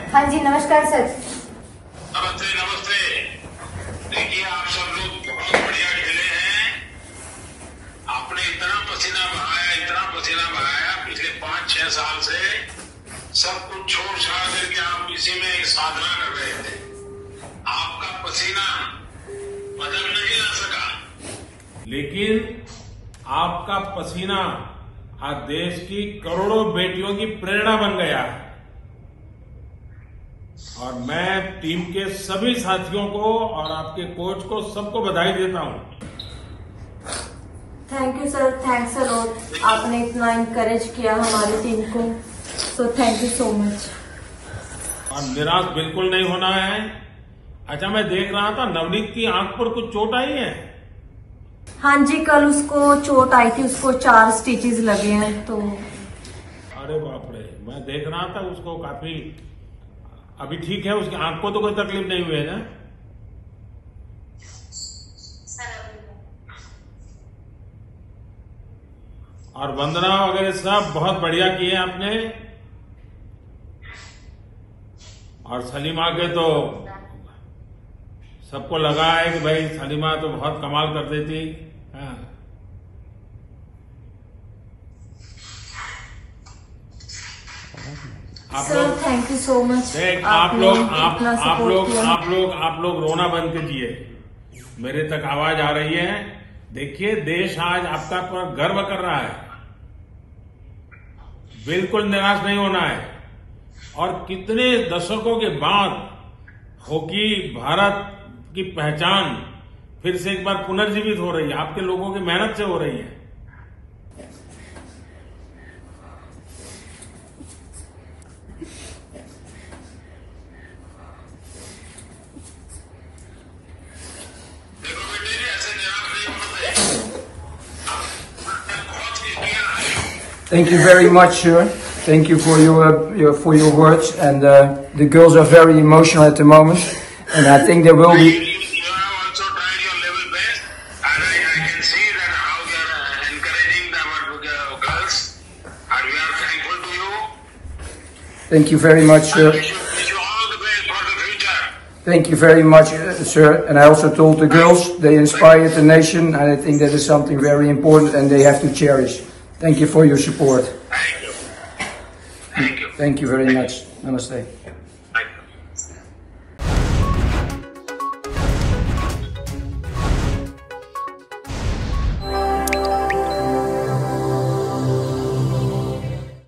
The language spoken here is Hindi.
हाँ जी नमस्कार सर। नमस्ते नमस्ते। देखिए आप सब लोग बहुत बढ़िया खेले हैं। आपने इतना पसीना बहाया पिछले 5-6 साल से सब कुछ छोड़ छाड़ करके आप इसी में एक साधना कर रहे थे। आपका पसीना बदल नहीं ला सका, लेकिन आपका पसीना आज देश की करोड़ों बेटियों की प्रेरणा बन गया है। और मैं टीम के सभी साथियों को और आपके कोच को सबको बधाई देता हूं। Thank you sir, thanks a lot. आपने इतना इनकरेज किया हमारी टीम को, so thank you so much. और निराश बिल्कुल नहीं होना है। अच्छा, मैं देख रहा था नवनीत की आंख पर कुछ चोट आई है। हाँ जी, कल उसको चोट आई थी, उसको 4 स्टिचेस लगे हैं। तो अरे बाप रे, मैं देख रहा था उसको काफी, अभी ठीक है, उसकी आंख को तो कोई तकलीफ नहीं हुई है ना? और वंदना वगैरह सब बहुत बढ़िया किए आपने। और सलीमा के तो सबको लगा है कि भाई सलीमा तो बहुत कमाल कर देती। हाँ। Sir thank you so much. आप लोग रोना बंद कीजिए। मेरे तक आवाज आ रही है। देखिए, देश आज आपका पर गर्व कर रहा है। बिल्कुल निराश नहीं होना है। और कितने दशकों के बाद हॉकी भारत की पहचान फिर से एक बार पुनर्जीवित हो रही है, आपके लोगों की मेहनत से हो रही है। Thank you very much, sir. Thank you for your words. And the girls are very emotional at the moment, and I think there will be. You have also tried your level best, and I can see that how you are encouraging our girls, and we are thankful to you. Thank you very much, sir. Wish you all the best for the future. Thank you very much, sir. And I also told the girls they inspired the nation, and I think that is something very important, and they have to cherish. Thank you for your support. Thank you. Thank you. Thank you very much. Namaste.